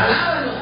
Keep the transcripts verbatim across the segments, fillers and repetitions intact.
Alábalo.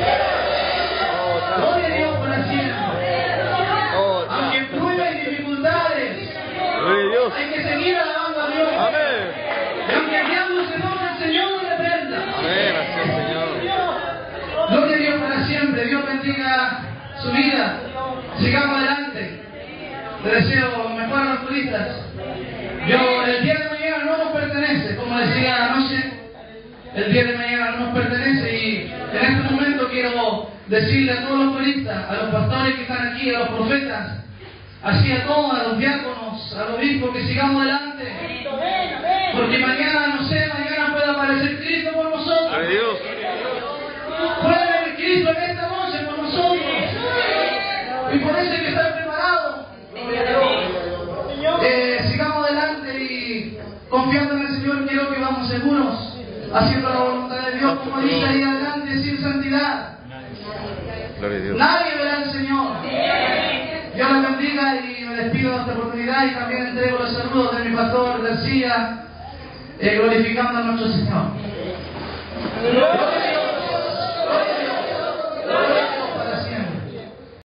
Gloria a Dios por la siempre. Aunque pruebas y dificultades, hay que seguir alabando a Dios. Amén. Y aunque el diablo se enoja, el Señor lo reprenda. Amén, así es, Señor. Gloria a Dios para siempre. Dios bendiga su vida. Sigamos adelante. Le deseo lo mejor a los turistas. Yo, el día de mañana no nos pertenece, como decía anoche, el día de mañana no nos pertenece, y en este momento quiero decirle a todos los turistas, a los pastores que están aquí, a los profetas, así a todos, a los diáconos, a los obispos, que sigamos adelante, porque mañana, no sé, mañana puede aparecer Cristo por nosotros. Adiós. Puede venir Cristo en esta noche por nosotros, y por eso hay que estar preparados. Eh, sigamos adelante y confiando en el Señor. Creo que vamos seguros, haciendo la voluntad de Dios, como dice ahí adelante, sin santidad Gloria a Dios. nadie verá al Señor. Dios les bendiga, y me despido de esta oportunidad, y también entrego los saludos de mi pastor García, eh, glorificando a nuestro Señor.